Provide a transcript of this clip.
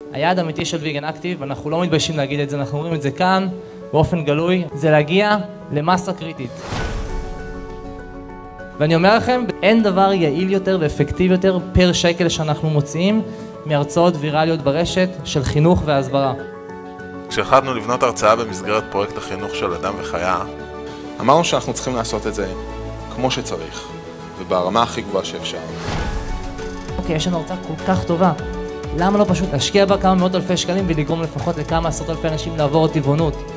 היעד האמיתי של ויגן אקטיב, אנחנו לא מתביישים להגיד את זה, אנחנו אומרים את זה כאן, באופן גלוי, זה להגיע למסה קריטית. ואני אומר לכם, אין דבר יעיל יותר ואפקטיבי יותר פר שקל שאנחנו מוציאים מהרצאות ויראליות ברשת של חינוך והסברה. כשהחלטנו לבנות הרצאה במסגרת פרויקט החינוך של אדם וחיה, אמרנו שאנחנו צריכים לעשות את זה כמו שצריך, וברמה הכי גבוהה שאפשר. אוקיי, יש לנו הרצאה כל כך טובה. למה לא פשוט להשקיע בה כמה מאות אלפי שקלים ולגרום לפחות לכמה עשרות אלפי אנשים לעבור טבעונות?